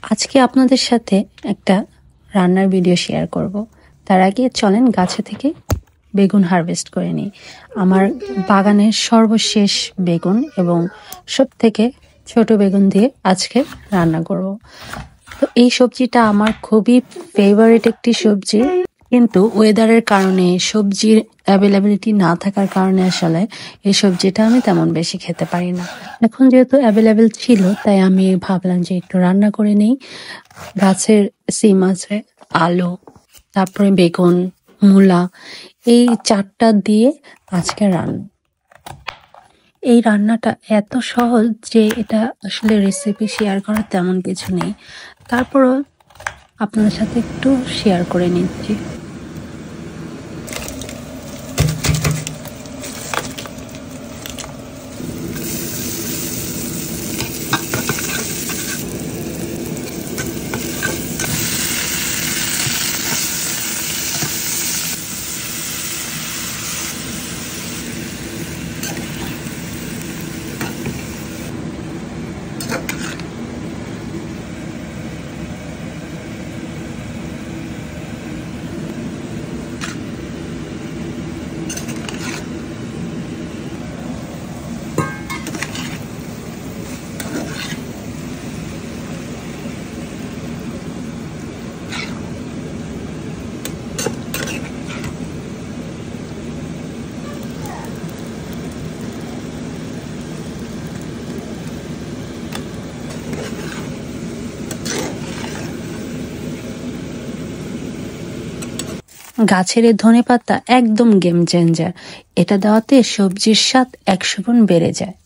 আজকে আপনাদের সাথে একটা রান্নার ভিডিও শেয়ার করব। তার আগে চলেন গাছে থেকে বেগুন হারভেস্ট করে নিই। আমার বাগানের সর্বশেষ বেগুন এবং সব থেকে ছোট বেগুন দিয়ে আজকে রান্না করব। তো এই সবজিটা আমার খুবই ফেভারিট একটি সবজি, কিন্তু ওয়েদারের কারণে সবজির অ্যাভেলেবিলিটি না থাকার কারণে আসলে এই সবজিটা আমি তেমন বেশি খেতে পারি না। এখন যেহেতু অ্যাভেলেবেল ছিল তাই আমি ভাবলাম যে একটু রান্না করে নেই। গাছের সিম আছে, আলু, তারপরে বেগুন, মূলা, এই চারটা দিয়ে আজকে রান্না। এই রান্নাটা এত সহজ যে এটা আসলে রেসিপি শেয়ার করার তেমন কিছু নেই, তারপরও আপনাদের সাথে একটু শেয়ার করে নিচ্ছি। গাছের এই ধনেপাতা একদম গেম চেঞ্জার। এটা দেওয়াতে সবজির স্বাদ 100 গুণ বেড়ে যায়।